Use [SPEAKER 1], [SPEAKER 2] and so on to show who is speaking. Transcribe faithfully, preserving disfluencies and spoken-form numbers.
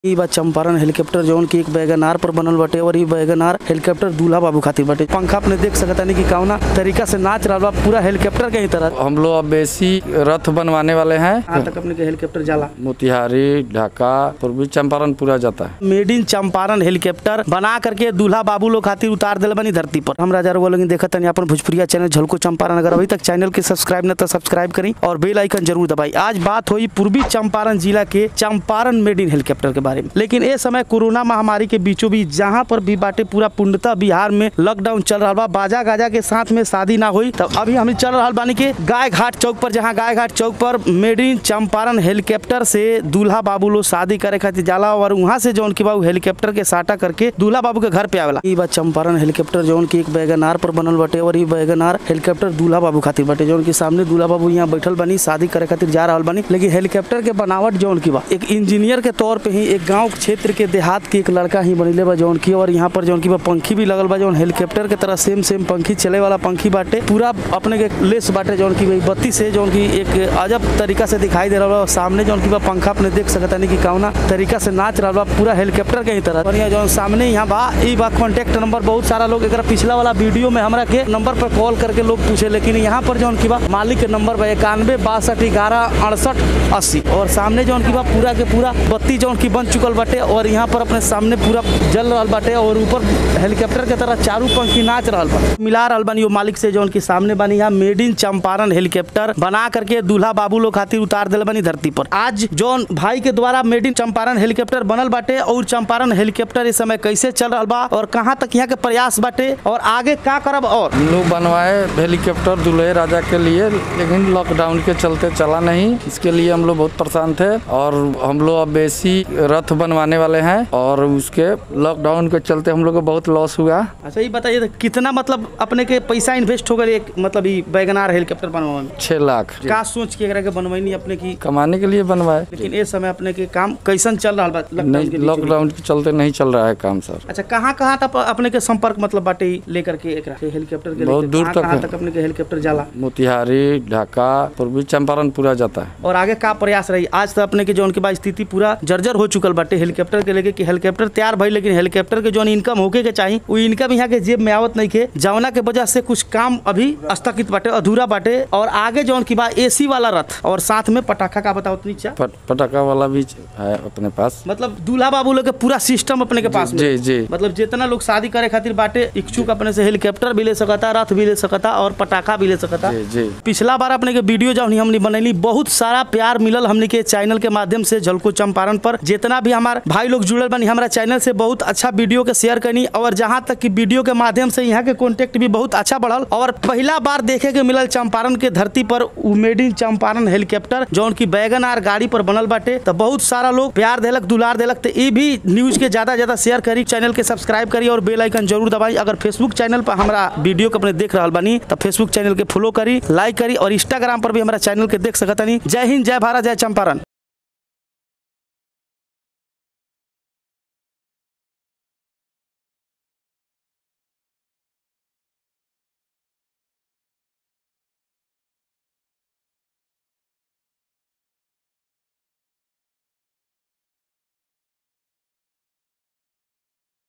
[SPEAKER 1] ई बा चंपारण हेलीकॉप्टर जौन की एक वैगनार पर बनल बाटे और ई वैगनार हेलीकॉप्टर दूल्हा बाबू खातिर बाटे। पंखा अपने देख सकतानी कि कौना तरीका से नाच रहा बा, पूरा हेलीकॉप्टर के ही तरह।
[SPEAKER 2] हम लोग अब बेसी रथ बनवाने वाले हैं।
[SPEAKER 1] आज तक अपने के हेलीकॉप्टर जाला
[SPEAKER 2] मोतिहारी, ढाका, पूर्वी चंपारण पूरा जाता है।
[SPEAKER 1] मेड इन चंपारण हेलीकॉप्टर बना करके दूल्हा बाबू लोग खातिर उतार दिल बनी धरती पर। हम राजा लोग देखत तनी अपन भोजपुरिया चैनल झलको चंपारण। अगर अभी तक चैनल के सब्सक्राइब न तो सब्सक्राइब करी और बेल आइकन जरूर दबाई। आज बात हुई पूर्वी चंपारण जिला के चंपारण मेड इन हेलीकॉप्टर के बारे में। लेकिन ये समय कोरोना महामारी के बीचों बीच जहाँ पर भी बाटे पूरा पूर्णतः बिहार में लॉकडाउन चल रहा बा, बाजा गाजा के साथ में शादी ना हुई। तब अभी हम चल रहा बानी के गाय घाट चौक पर, जहाँ गाय घाट चौक पर मेड इन चंपारण हेलीकॉप्टर से दूल्हा बाबू लोग शादी करे खातिर जाला और वहाँ से जौन की बाबू हेलीकॉप्टर के साटा करके दूल्हा बाबू के घर पे आवेला। ई बा चंपारण हेलीकॉप्टर जौन की एक वैगनार पर बनल बाटे और ई वैगनार हेलीकॉप्टर दूल्हा बाबू खातिर बाटे। जौन की सामने दूल्हा बाबू यहाँ बैठल बनी, शादी करे खातिर जा रहा बानी। लेकिन हेलीकॉप्टर के बनावट जौन की बा एक इंजीनियर के तौर पे ही एक गाँव क्षेत्र के देहात के एक लड़का ही बनले बा जौन की। और यहाँ पर जौन की बा पंखी भी लगल बा, जौन हेलीकॉप्टर के तरह सेम सेम पंखी चले वाला पंखी बाटे। पूरा अपने के लेस बाटे जौन की बत्ती से जौन की एक अजब तरीका से दिखाई दे रहा बा। सामने जौन की बा पंखा अपने देख सकता नहीं कि कौना तरीका से नाच रहा बा, पूरा हेलीकॉप्टर के ही तरह। और यहाँ जौन सामने यहाँ बा ई बा कॉन्टेक्ट नंबर। बहुत सारा लोग एक पिछला वाला वीडियो में हमरा के नंबर पर कॉल करके लोग पूछे, लेकिन यहाँ पर जौन की बा मालिक के नंबर बा इक्यानवे बासठ ग्यारह अड़सठ अस्सी। और सामने जौन की बा पूरा के पूरा बत्ती जौन की बन चुकल बाटे और यहाँ पर अपने सामने पूरा जल रहा बाटे और ऊपर हेलीकॉप्टर के तरह चारू पंखी नाच रहा बा। मिला रहा बानी मालिक से जौन की सामने बानी यहाँ मेड इन चंपारण हेलीकॉप्टर बना करके दूल्हा बाबू लोग खातिर उतार दिल बनी धरती पर। आज जौन भाई के द्वारा मेड इन चंपारण हेलीकॉप्टर बनल बाटे और चंपारण हेलीकॉप्टर इस समय कैसे चल रहा बा और कहाँ तक यहाँ के प्रयास बाटे और आगे क्या करब। और
[SPEAKER 2] लोग बनवाए हेलीकॉप्टर दूल्हे राजा के लिए, लेकिन लॉकडाउन के चलते चला नहीं। इसके लिए हम लोग बहुत परेशान थे और हम लोग अब बेसी रथ बनवाने वाले हैं और उसके लॉकडाउन के चलते हम लोग को बहुत लॉस हुआ।
[SPEAKER 1] अच्छा ये बताइए कितना मतलब अपने के पैसा इन्वेस्ट हो गए मतलब ये वैगनार हेलीकॉप्टर बनवाने में?
[SPEAKER 2] छह लाख।
[SPEAKER 1] का सोच के के बनवाई अपने की
[SPEAKER 2] कमाने के लिए बनवाए।
[SPEAKER 1] लेकिन इस समय अपने के काम कैसन चल रहा है?
[SPEAKER 2] नहीं, लॉकडाउन के चलते नहीं चल रहा है काम सर।
[SPEAKER 1] अच्छा कहाँ कहाँ तक अपने के संपर्क मतलब बाटे लेकर के हेलीकॉप्टर के?
[SPEAKER 2] बहुत दूर तक
[SPEAKER 1] तक अपने के हेलीकॉप्टर जाला।
[SPEAKER 2] मोतिहारी, ढाका, पूर्वी चंपारण पूरा जाता है।
[SPEAKER 1] और आगे का प्रयास रही? आज तो अपने के जौन के बाद स्थिति पूरा जर्जर हो चुकल बाटे हेलीकॉप्टर के लेके कि हेलीकॉप्टर तैयार भाई, लेकिन हेलीकॉप्टर के जो इनकम होके के चाहिए वो इनकम यहाँ के जेब में आवत नहीं के, जवना के वजह से कुछ काम अभी स्थगित बाटे, अधूरा बाटे। और आगे जौन की बात एसी वाला रथ और साथ में पटाखा का बताओ उतनी चा
[SPEAKER 2] पट, पटाखा वाला भी है अपने पास।
[SPEAKER 1] मतलब दूल्हा बाबू लोग के पूरा सिस्टम अपने के पास में।
[SPEAKER 2] जी जी।
[SPEAKER 1] मतलब जितना लोग शादी करे खातिर बाटे इच्छुक अपने से हेलीकॉप्टर भी ले सकता, रथ भी ले सकता और पटाखा भी ले सकता।
[SPEAKER 2] जी जी।
[SPEAKER 1] पिछला बार अपने के वीडियो जब हमने बनैली बहुत सारा प्यार मिलल हमने के चैनल के माध्यम से झलको चंपारण पर। जितना भी हमारे भाई लोग जुड़ल बनी हमारा चैनल से बहुत अच्छा वीडियो के शेयर करनी और जहाँ तक कि वीडियो के माध्यम से यहाँ के कॉन्टेक्ट भी बहुत अच्छा बढ़ल। और पहला बार देखे के मिलल चंपारण के धरती पर मेड इन चंपारण हेलीकॉप्टर जौन की वैगनार गाड़ी पर बनल बाटे। तो बहुत सारा लोग प्यार देलक, दुलार देलक। तो ये भी न्यूज के ज्यादा ज्यादा शेयर करी, चैनल के सब्सक्राइब करी और बेल आइकन जरूर दबाई। अगर फेसबुक चैनल पर हमारा वीडियो को अपने देख रहा बानी तो फेसबुक चैनल के फॉलो करी, लाइक करी और इंस्टाग्राम पर भी हमारा चैनल के देख सकता नहीं। जय हिंद, जय भारत, जय चंपारण।